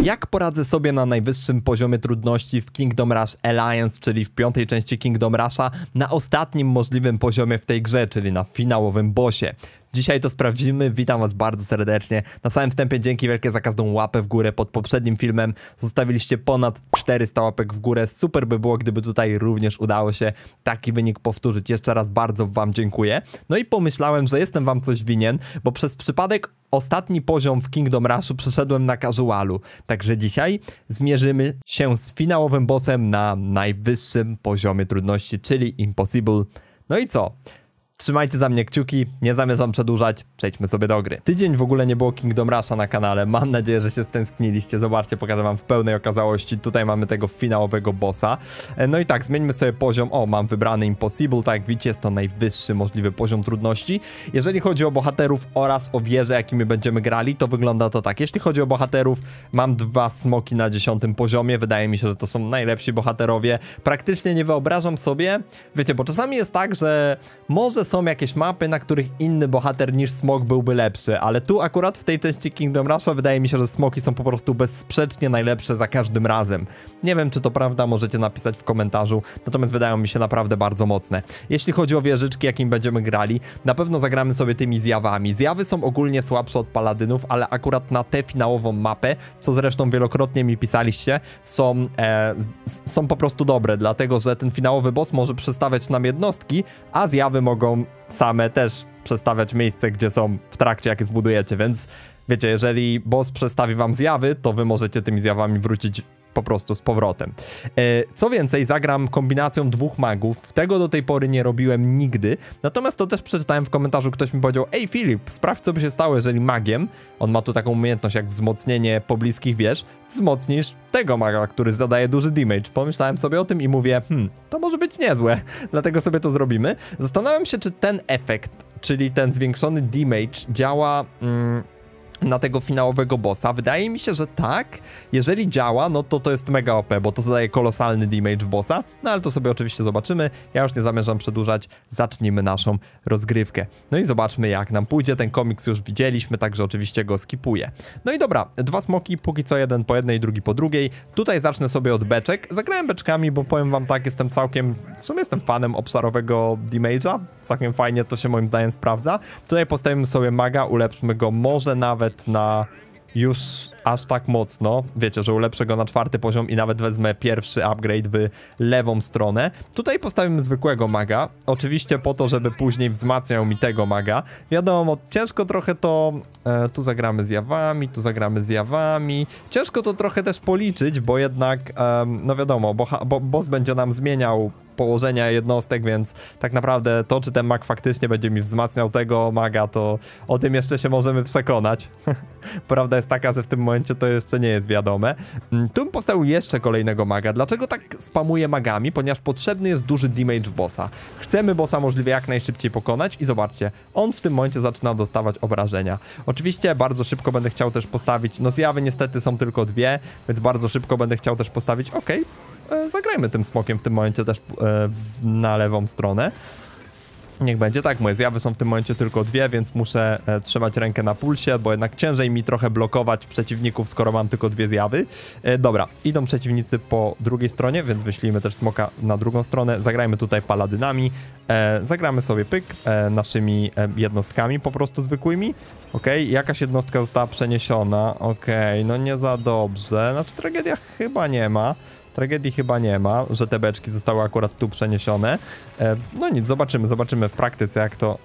Jak poradzę sobie na najwyższym poziomie trudności w Kingdom Rush Alliance, czyli w 5. części Kingdom Rusha, na ostatnim możliwym poziomie w tej grze, czyli na finałowym bossie. Dzisiaj to sprawdzimy, witam was bardzo serdecznie. Na samym wstępie dzięki wielkie za każdą łapę w górę. Pod poprzednim filmem zostawiliście ponad 400 łapek w górę. Super by było, gdyby tutaj również udało się taki wynik powtórzyć. Jeszcze raz bardzo wam dziękuję. No i pomyślałem, że jestem wam coś winien, bo przez przypadek ostatni poziom w Kingdom Rushu przeszedłem na casualu. Także dzisiaj zmierzymy się z finałowym bossem na najwyższym poziomie trudności, czyli Impossible. No i co? Trzymajcie za mnie kciuki, nie zamierzam przedłużać, przejdźmy sobie do gry. Tydzień w ogóle nie było Kingdom Rusha na kanale, mam nadzieję, że się stęskniliście. Zobaczcie, pokażę wam w pełnej okazałości. Tutaj mamy tego finałowego bossa. No i tak, zmieńmy sobie poziom. O, mam wybrany Impossible, tak jak widzicie, jest to najwyższy możliwy poziom trudności. Jeżeli chodzi o bohaterów oraz o wieże, jakimi będziemy grali, to wygląda to tak. Jeśli chodzi o bohaterów, mam 2 smoki na 10. poziomie. Wydaje mi się, że to są najlepsi bohaterowie. Praktycznie nie wyobrażam sobie, wiecie, bo czasami jest tak, że może są jakieś mapy, na których inny bohater niż smok byłby lepszy, ale tu akurat w tej części Kingdom Rusha wydaje mi się, że smoki są po prostu bezsprzecznie najlepsze za każdym razem. Nie wiem, czy to prawda, możecie napisać w komentarzu, natomiast wydają mi się naprawdę bardzo mocne. Jeśli chodzi o wieżyczki, jakim będziemy grali, na pewno zagramy sobie tymi zjawami. Zjawy są ogólnie słabsze od paladynów, ale akurat na tę finałową mapę, co zresztą wielokrotnie mi pisaliście, są po prostu dobre, dlatego że ten finałowy boss może przestawiać nam jednostki, a zjawy mogą same też przestawiać miejsce, gdzie są w trakcie, jakie zbudujecie, więc wiecie, jeżeli boss przestawi wam zjawy, to wy możecie tymi zjawami wrócić po prostu z powrotem. Co więcej, zagram kombinacją 2 magów. Tego do tej pory nie robiłem nigdy. Natomiast to też przeczytałem w komentarzu, ktoś mi powiedział: ej Filip, sprawdź, co by się stało, jeżeli magiem, on ma tu taką umiejętność jak wzmocnienie pobliskich wież, wzmocnisz tego maga, który zadaje duży damage. Pomyślałem sobie o tym i mówię, to może być niezłe. Dlatego sobie to zrobimy. Zastanawiam się, czy ten efekt, czyli ten zwiększony damage działa na tego finałowego bossa. Wydaje mi się, że tak. Jeżeli działa, no to jest mega OP, bo to zadaje kolosalny damage w bossa. No ale to sobie oczywiście zobaczymy. Ja już nie zamierzam przedłużać. Zacznijmy naszą rozgrywkę. No i zobaczmy, jak nam pójdzie. Ten komiks już widzieliśmy, także oczywiście go skipuję. No i dobra, 2 smoki, póki co jeden po jednej, drugi po drugiej. Tutaj zacznę sobie od beczek. Zagrałem beczkami, bo powiem wam tak, w sumie jestem fanem obszarowego damage'a. Całkiem fajnie to się moim zdaniem sprawdza. Tutaj postawimy sobie maga, ulepszmy go może nawet na już aż tak mocno. Wiecie, że ulepszę go na 4. poziom i nawet wezmę pierwszy upgrade w lewą stronę. Tutaj postawimy zwykłego maga. Oczywiście po to, żeby później wzmacniał mi tego maga. Wiadomo, ciężko trochę to... tu zagramy zjawami, tu zagramy zjawami. Ciężko to trochę też policzyć, bo jednak, no wiadomo, boss będzie nam zmieniał położenia jednostek, więc tak naprawdę to, czy ten mag faktycznie będzie mi wzmacniał tego maga, to o tym jeszcze się możemy przekonać. Prawda jest taka, że w tym momencie to jeszcze nie jest wiadome. Tu bym postawił jeszcze kolejnego maga. Dlaczego tak spamuję magami? Ponieważ potrzebny jest duży damage w bossa. Chcemy bossa możliwie jak najszybciej pokonać i zobaczcie, on w tym momencie zaczyna dostawać obrażenia. Oczywiście bardzo szybko będę chciał też postawić, no zjawy niestety są tylko 2, więc bardzo szybko będę chciał też postawić, zagrajmy tym smokiem w tym momencie też na lewą stronę. Niech będzie tak, moje zjawy są w tym momencie tylko 2, więc muszę trzymać rękę na pulsie, bo jednak ciężej mi trochę blokować przeciwników, skoro mam tylko 2 zjawy. Dobra, idą przeciwnicy po drugiej stronie, więc wyślijmy też smoka na drugą stronę. Zagrajmy tutaj paladynami. Zagramy sobie naszymi jednostkami po prostu zwykłymi. Jakaś jednostka została przeniesiona. No nie za dobrze. Znaczy tragedia chyba nie ma. Tragedii chyba nie ma, że te beczki zostały akurat tu przeniesione. No nic, zobaczymy w praktyce,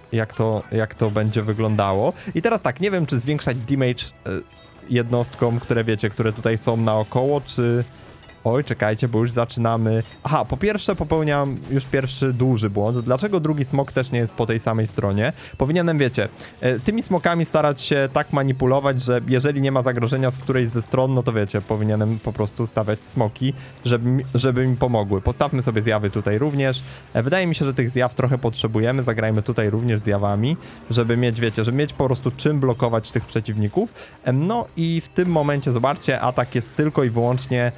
jak to będzie wyglądało. I teraz tak, nie wiem, czy zwiększać damage jednostkom, które wiecie, które tutaj są naokoło, czy... Oj, czekajcie, bo już zaczynamy... Aha, po pierwsze popełniam już pierwszy duży błąd. Dlaczego drugi smok też nie jest po tej samej stronie? Powinienem, wiecie, tymi smokami starać się tak manipulować, że jeżeli nie ma zagrożenia z którejś ze stron, no to wiecie, powinienem po prostu stawiać smoki, żeby mi pomogły. Postawmy sobie zjawy tutaj również. Wydaje mi się, że tych zjaw trochę potrzebujemy. Zagrajmy tutaj również zjawami, żeby mieć, wiecie, żeby mieć po prostu czym blokować tych przeciwników. No i w tym momencie, zobaczcie, atak jest tylko i wyłącznie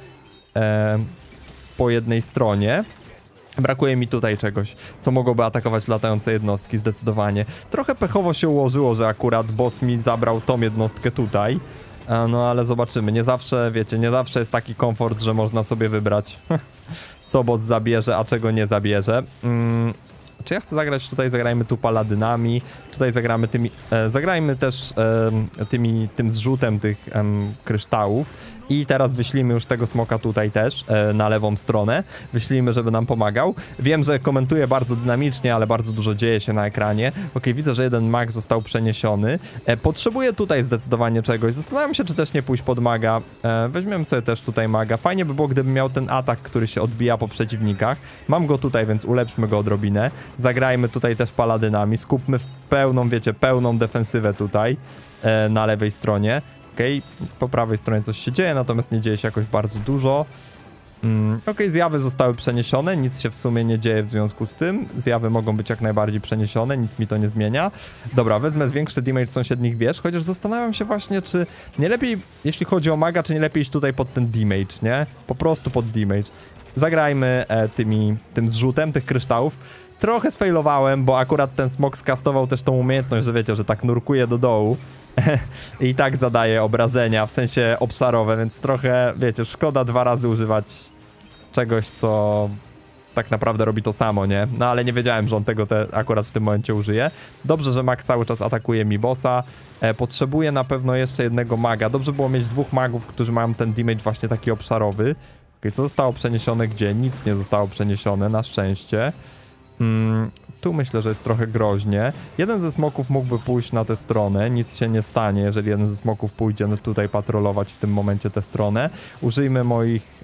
po jednej stronie. Brakuje mi tutaj czegoś, co mogłoby atakować latające jednostki, zdecydowanie. Trochę pechowo się ułożyło, że akurat boss mi zabrał tą jednostkę tutaj. No ale zobaczymy, nie zawsze, wiecie, nie zawsze jest taki komfort, że można sobie wybrać co bot zabierze, a czego nie zabierze. Czy ja chcę zagrać tutaj, zagrajmy tu paladynami, tutaj zagramy tymi, zagrajmy też tym zrzutem tych kryształów i teraz wyślimy już tego smoka tutaj też na lewą stronę, wyślimy, żeby nam pomagał. Wiem, że komentuję bardzo dynamicznie, ale bardzo dużo dzieje się na ekranie. Okej, widzę, że jeden mag został przeniesiony. Potrzebuję tutaj zdecydowanie czegoś, zastanawiam się, czy też nie pójść pod maga. Weźmiemy sobie też tutaj maga, fajnie by było, gdybym miał ten atak, który się odbija po przeciwnikach. Mam go tutaj, więc ulepszmy go odrobinę. Zagrajmy tutaj też paladynami, skupmy w pełną, wiecie, pełną defensywę tutaj na lewej stronie. Okej, po prawej stronie coś się dzieje, natomiast nie dzieje się jakoś bardzo dużo. Okej, zjawy zostały przeniesione, nic się w sumie nie dzieje w związku z tym. Zjawy mogą być jak najbardziej przeniesione, nic mi to nie zmienia. Dobra, wezmę zwiększy damage sąsiednich wież, chociaż zastanawiam się właśnie, czy nie lepiej, jeśli chodzi o maga, czy nie lepiej iść tutaj pod ten damage, nie? Po prostu pod damage. Zagrajmy tym zrzutem tych kryształów. Trochę sfailowałem, bo akurat ten smok skastował też tą umiejętność, że wiecie, że tak nurkuje do dołu i tak zadaje obrażenia, w sensie obszarowe, więc trochę, wiecie, szkoda 2 razy używać czegoś, co tak naprawdę robi to samo, nie? No ale nie wiedziałem, że on tego akurat w tym momencie użyje. Dobrze, że mag cały czas atakuje mi bossa. Potrzebuję na pewno jeszcze jednego maga. Dobrze było mieć 2 magów, którzy mają ten damage właśnie taki obszarowy. Okej, co zostało przeniesione gdzie? Nic nie zostało przeniesione, na szczęście. Tu myślę, że jest trochę groźnie. Jeden ze smoków mógłby pójść na tę stronę. Nic się nie stanie, jeżeli jeden ze smoków pójdzie tutaj patrolować w tym momencie tę stronę. Użyjmy moich...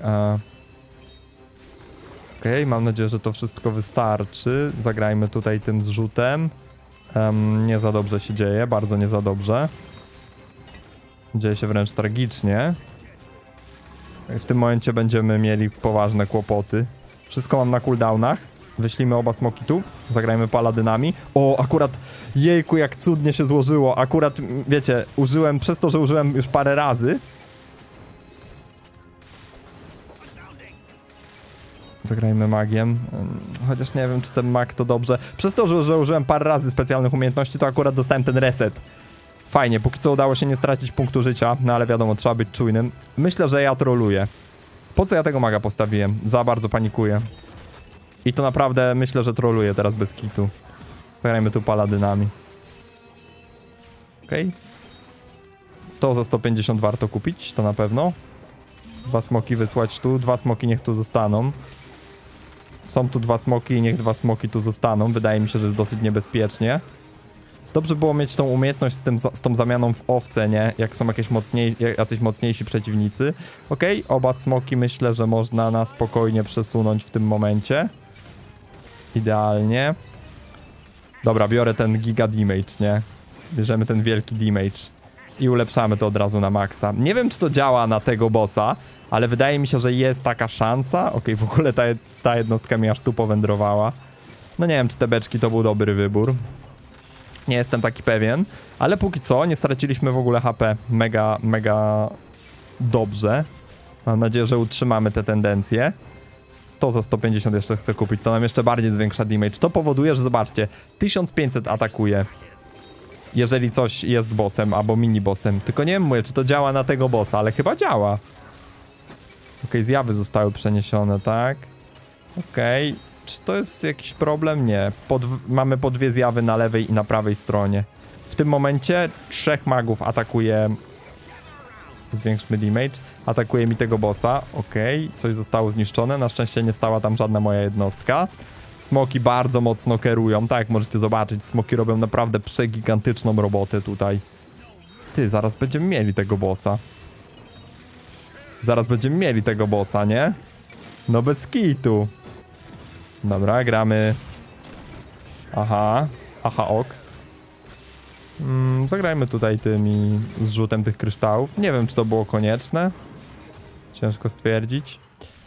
Okej, mam nadzieję, że to wszystko wystarczy. Zagrajmy tutaj tym zrzutem. Nie za dobrze się dzieje, bardzo nie za dobrze. Dzieje się wręcz tragicznie. W tym momencie będziemy mieli poważne kłopoty. Wszystko mam na cooldownach. Wyślimy oba smoki tu. Zagrajmy paladynami. O, akurat, jejku, jak cudnie się złożyło. Akurat, wiecie, użyłem, przez to, że użyłem już parę razy. Zagrajmy magiem. Chociaż nie wiem, czy ten mag to dobrze. Przez to, że użyłem parę razy specjalnych umiejętności, to akurat dostałem ten reset. Fajnie, póki co udało się nie stracić punktu życia, no ale wiadomo, trzeba być czujnym. Myślę, że ja troluję. Po co ja tego maga postawiłem? Za bardzo panikuję. I to naprawdę myślę, że troluję teraz bez kitu. Zagrajmy tu paladynami. Okej. To za 150 warto kupić, to na pewno. 2 smoki wysłać tu, 2 smoki niech tu zostaną. Są tu 2 smoki i niech 2 smoki tu zostaną. Wydaje mi się, że jest dosyć niebezpiecznie. Dobrze było mieć tą umiejętność z tą zamianą w owce, nie? Jak są jacyś mocniejsi przeciwnicy. Okej, oba smoki myślę, że można na spokojnie przesunąć w tym momencie. Idealnie. Dobra, biorę ten giga damage, nie? Bierzemy ten wielki damage. I ulepszamy to od razu na maksa. Nie wiem, czy to działa na tego bossa, ale wydaje mi się, że jest taka szansa. Okej, w ogóle ta jednostka mi aż tu powędrowała. No nie wiem, czy te beczki to był dobry wybór. Nie jestem taki pewien, ale póki co nie straciliśmy w ogóle HP mega dobrze. Mam nadzieję, że utrzymamy te tendencje. To za 150 jeszcze chcę kupić, to nam jeszcze bardziej zwiększa damage. To powoduje, że zobaczcie, 1500 atakuje, jeżeli coś jest bossem albo mini bossem. Tylko nie wiem, mówię, czy to działa na tego bossa, ale chyba działa. Okej, zjawy zostały przeniesione, tak? Okej. Czy to jest jakiś problem? Nie. Mamy po 2 zjawy na lewej i na prawej stronie. W tym momencie 3 magów atakuje... Zwiększmy damage. Atakuje mi tego bossa. Okej. Coś zostało zniszczone. Na szczęście nie stała tam żadna moja jednostka. Smoki bardzo mocno kierują. Tak jak możecie zobaczyć, smoki robią naprawdę przegigantyczną robotę tutaj. Ty, zaraz będziemy mieli tego bossa. Zaraz będziemy mieli tego bossa, nie? No bez kitu. Dobra, gramy... Aha, ok. Zagrajmy tutaj tymi zrzutem tych kryształów. Nie wiem, czy to było konieczne. Ciężko stwierdzić.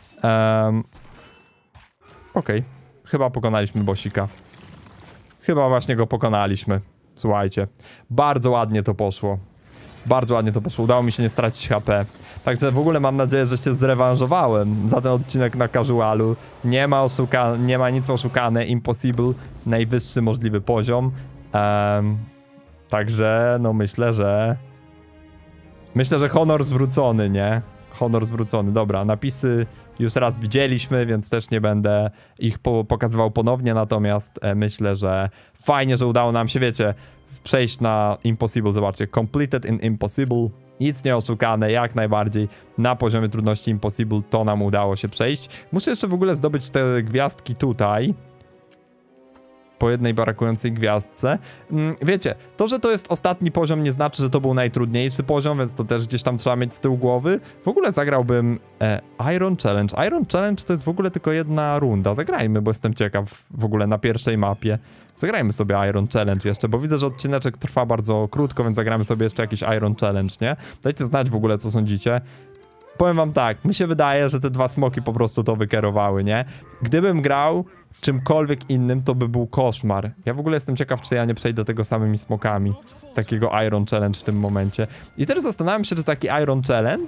Okej. Chyba pokonaliśmy bossika. Chyba właśnie go pokonaliśmy. Słuchajcie. Bardzo ładnie to poszło. Bardzo ładnie to poszło. Udało mi się nie stracić HP. Także w ogóle mam nadzieję, że się zrewanżowałem za ten odcinek na casualu. Nie ma nic oszukane. Impossible. Najwyższy możliwy poziom. Także no myślę, Myślę, że honor zwrócony, nie? Honor zwrócony. Dobra, napisy już raz widzieliśmy, więc też nie będę ich pokazywał ponownie, natomiast myślę, że fajnie, że udało nam się, wiecie, przejść na Impossible. Zobaczcie, completed in Impossible. Nic nie oszukane, jak najbardziej. Na poziomie trudności Impossible to nam udało się przejść. Muszę jeszcze w ogóle zdobyć te gwiazdki tutaj. Po jednej brakującej gwiazdce. Wiecie, to, że to jest ostatni poziom, nie znaczy, że to był najtrudniejszy poziom, więc to też gdzieś tam trzeba mieć z tyłu głowy. W ogóle zagrałbym Iron Challenge. Iron Challenge to jest w ogóle tylko jedna runda. Zagrajmy, bo jestem ciekaw w ogóle na pierwszej mapie. Zagrajmy sobie Iron Challenge jeszcze, bo widzę, że odcineczek trwa bardzo krótko, więc zagramy sobie jeszcze jakiś Iron Challenge, nie? Dajcie znać w ogóle, co sądzicie. Powiem wam tak, mi się wydaje, że te dwa smoki po prostu to wykierowały, nie? Gdybym grał czymkolwiek innym, to by był koszmar. Ja w ogóle jestem ciekaw, czy ja nie przejdę tego samymi smokami. Takiego Iron Challenge w tym momencie. I też zastanawiam się, czy taki Iron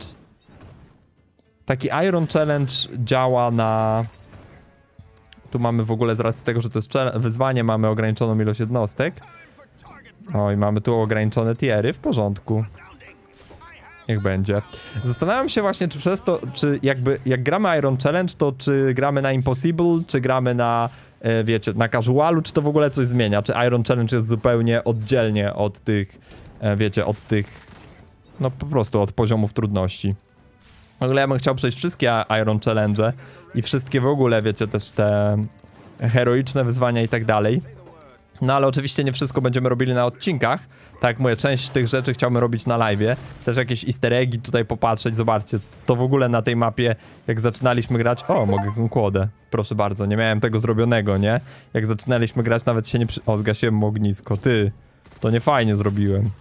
Challenge działa na... Tu mamy w ogóle, z racji tego, że to jest wyzwanie, mamy ograniczoną ilość jednostek. Oj, mamy tu ograniczone tiery, w porządku. Niech będzie. Zastanawiam się właśnie, czy przez to, czy jakby, jak gramy Iron Challenge, to czy gramy na Impossible, czy gramy na, wiecie, na casualu, czy to w ogóle coś zmienia? Czy Iron Challenge jest zupełnie oddzielnie od tych, wiecie, od tych, no po prostu od poziomów trudności. W ogóle ja bym chciał przejść wszystkie Iron Challenge i wszystkie w ogóle, wiecie, też te heroiczne wyzwania i tak dalej. No ale oczywiście nie wszystko będziemy robili na odcinkach. Tak jak mówię, część tych rzeczy chciałbym robić na live'ie. Też jakieś easter eggi tutaj popatrzeć. Zobaczcie, to w ogóle na tej mapie, jak zaczynaliśmy grać... O, mogę kłodę. Proszę bardzo, nie miałem tego zrobionego, nie? Jak zaczynaliśmy grać, nawet się nie O, zgasiłem ognisko. Ty, to nie fajnie zrobiłem.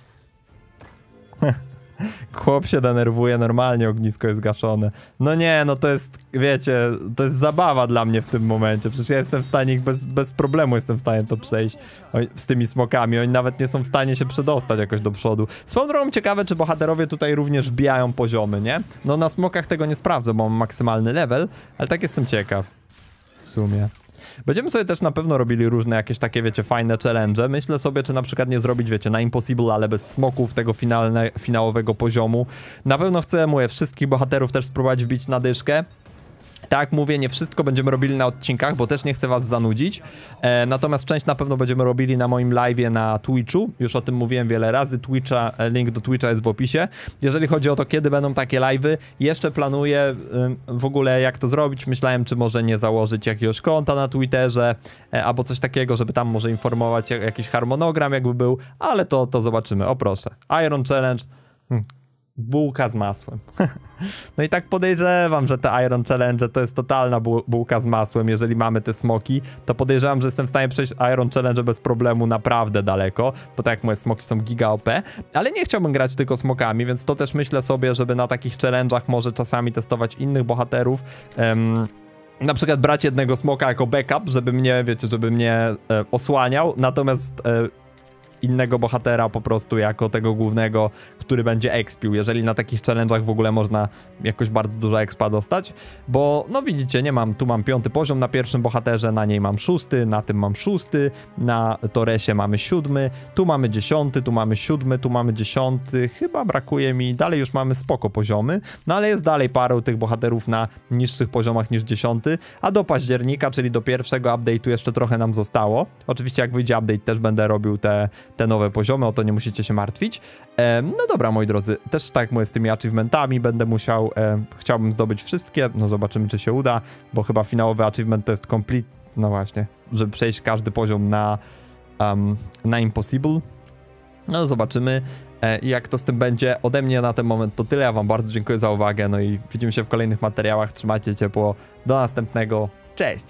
Chłop się denerwuje, normalnie ognisko jest gaszone. No nie, no to jest, wiecie, to jest zabawa dla mnie w tym momencie. Przecież ja jestem w stanie ich bez problemu jestem w stanie to przejść z tymi smokami. Oni nawet nie są w stanie się przedostać jakoś do przodu. Swoją drogą ciekawe, czy bohaterowie tutaj również wbijają poziomy, nie? No na smokach tego nie sprawdzę, bo mam maksymalny level, ale tak jestem ciekaw. W sumie. Będziemy sobie też na pewno robili różne jakieś takie, wiecie, fajne challenge. Myślę sobie, czy na przykład nie zrobić, wiecie, na Impossible, ale bez smoków tego finałowego poziomu. Na pewno chcę, mówię, wszystkich bohaterów też spróbować wbić na dyszkę. Tak, mówię, nie wszystko będziemy robili na odcinkach, bo też nie chcę was zanudzić. Natomiast część na pewno będziemy robili na moim live'ie na Twitchu. Już o tym mówiłem wiele razy. Link do Twitcha jest w opisie. Jeżeli chodzi o to, kiedy będą takie live'y, jeszcze planuję w ogóle jak to zrobić. Myślałem, czy może nie założyć jakiegoś konta na Twitterze, albo coś takiego, żeby tam może informować jakiś harmonogram jakby był, ale to zobaczymy. O proszę. Iron Challenge. Bułka z masłem. No i tak podejrzewam, że te Iron Challenge to jest totalna bułka z masłem. Jeżeli mamy te smoki, to podejrzewam, że jestem w stanie przejść Iron Challenge bez problemu naprawdę daleko, bo tak jak moje smoki są giga OP, ale nie chciałbym grać tylko smokami, więc to też myślę sobie, żeby na takich challenge'ach może czasami testować innych bohaterów. Na przykład brać jednego smoka jako backup, żeby mnie, wiecie, żeby mnie osłaniał, natomiast innego bohatera po prostu jako tego głównego, który będzie expił, jeżeli na takich challenge'ach w ogóle można jakoś bardzo dużo expa dostać, bo no widzicie, tu mam 5. poziom na pierwszym bohaterze, na niej mam 6, na tym mam 6, na Toresie mamy 7, tu mamy 10, tu mamy 7, tu mamy 10, chyba brakuje mi, dalej już mamy spoko poziomy, no ale jest dalej parę tych bohaterów na niższych poziomach niż 10, a do października, czyli do pierwszego update'u jeszcze trochę nam zostało. Oczywiście jak wyjdzie update, też będę robił te nowe poziomy, o to nie musicie się martwić. No dobra, moi drodzy, też tak jak mówię, z tymi achievementami będę musiał, chciałbym zdobyć wszystkie, no zobaczymy, czy się uda, bo chyba finałowy achievement to jest complete, no właśnie, żeby przejść każdy poziom na Impossible. No zobaczymy, jak to z tym będzie. Ode mnie na ten moment to tyle, ja wam bardzo dziękuję za uwagę, no i widzimy się w kolejnych materiałach, trzymajcie ciepło, do następnego, cześć!